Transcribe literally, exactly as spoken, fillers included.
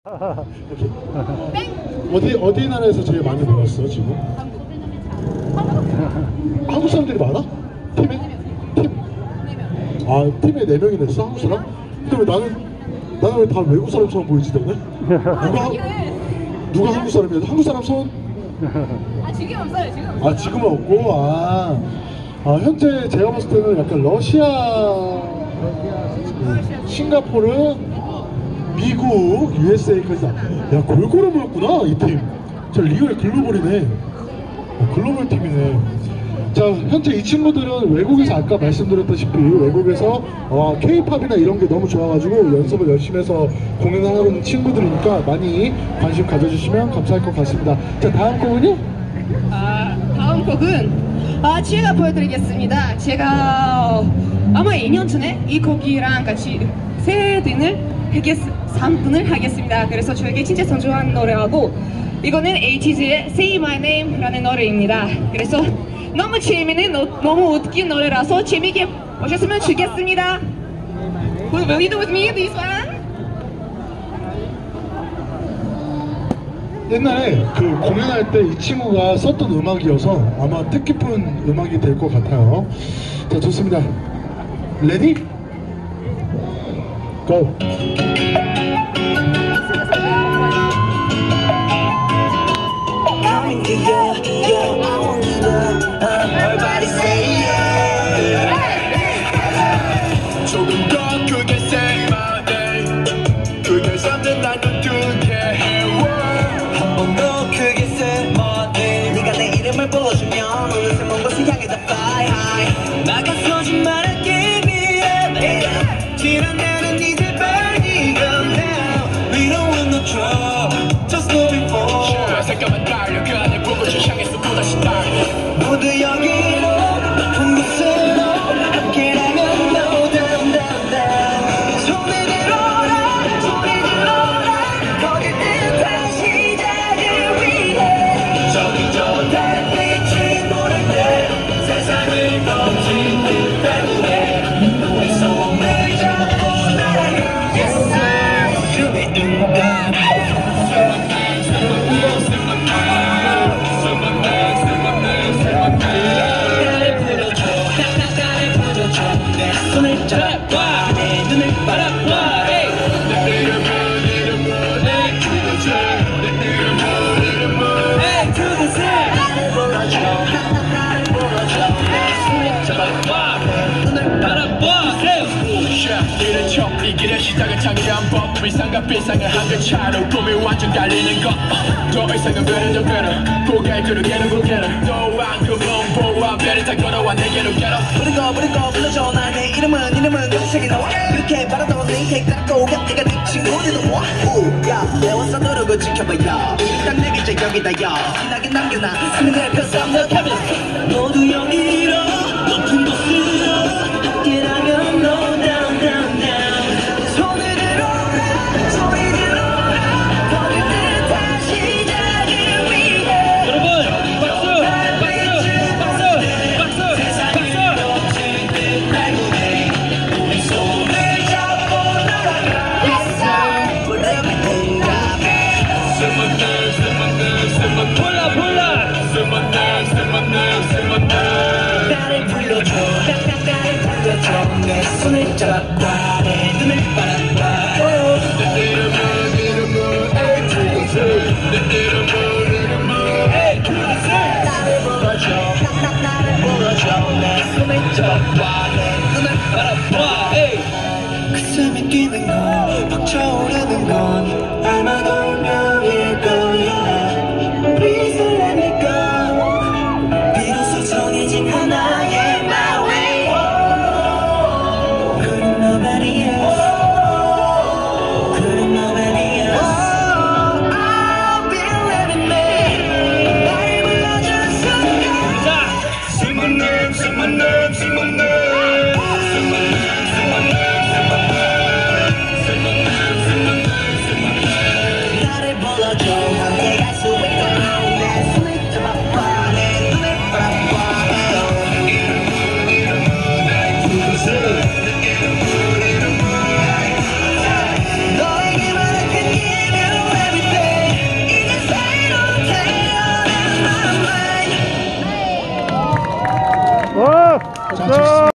어디 어디 나라에서 제일 많이 배웠어 지금? 한국 사람들이 많아? 팀에? 팀? 아 팀에 네 명이 됐어 한국 사람? 근데 왜 나는 나는 왜 다 외국 사람처럼 보이지 너네? 누가 누가 한국 사람이야? 한국 사람 손? 아 지금 없어요 지금. 아 지금은 없고 아, 아 현재 제가 봤을 때는 약간 러시아, 싱가포르, 미국, 유에스에이까지 다. 야 골고루 모였구나 이 팀. 저 리얼 글로벌이네. 어, 글로벌 팀이네. 자 현재 이 친구들은 외국에서 아까 말씀드렸다시피 외국에서 어, K-팝이나 이런 게 너무 좋아가지고 연습을 열심히 해서 공연을 하고 있는 친구들이니까 많이 관심 가져주시면 감사할 것 같습니다. 자 다음 곡은요? 아 다음 곡은 아 제가 보여드리겠습니다. 제가 어, 아마 이 년 전에 이 곡이랑 같이 세 등을 하겠 삼 등을 하겠습니다. 그래서 저에게 진짜 선조한 노래하고 이거는 에이티즈의 Say My Name라는 노래입니다. 그래서 너무 재미있는 너무 웃긴 노래라서 재미있게 보셨으면 좋겠습니다. Will you do with me this one? 옛날에 그 공연할 때 이 친구가 썼던 음악이어서 아마 뜻깊은 음악이 될 것 같아요. 자 좋습니다. 레디? 고! 조금 더 크게 say my name. 그게 something 날 눈뜨게 해. 한 번 더 크게 say my name. 네가 내 이름을 불러주면 어느새 먼 곳을 향해 다 fly high. 나가서지 말할게 미안해. 지나가는 이제 빨리 go now. We don't want no trouble, just moving forward. 잠깐만 달려 그 안에 불꽃을 향해서 또다시 달려. 모두 여기로 높은 곳으로 함께라면 no down down down. 손을 들어라 소리 질러라 거길 듯한 시작을 위해. 저기 저 달빛이 모를 때 세상을 덮친 듯 때문에 우리 손을 잡고 날아가. Yes sir 그의 응답. 손을 잡아봐 내 눈을 바라봐 내 이름은 이름은 내 그려줘 내 이름은 이름은 내 그려줘 나를 불러줘 나를 불러줘 내 손을 잡아봐 내 눈을 바라봐 이른 척 이 길의 시작은 창의한 법 위상과 비상을 한 그 차로 꿈이 완전 달리는 것더 이상은 better than better 고개 그르게는 고개는 또한 그 몸보와 배를 타 걸어와 내게로 get up 부르고 부르고 불러줘 나 내 이름은 이름은 여기저기 나와 그렇게 바라도 내 인생 따고 곁대가 네 친구들도 와 야 배웠어 누르고 지켜봐요 딱 내게 저 여기다요 신나게 남겨놔 스민의 표상 너 캐비스 모두 여기로 높은 곳으로 함께라면 no down down down 손을 들어라 소리 들어라 거릴 듯한 시작을 위해 여러분 박수 박수 박수 박수 세상을 덮친 듯 달고내 우리 손을 잡고 날아가 Yes sir 부름이 응답해 Say my name say my name say my name 몰라 몰라 Say my name say my name say my name 자,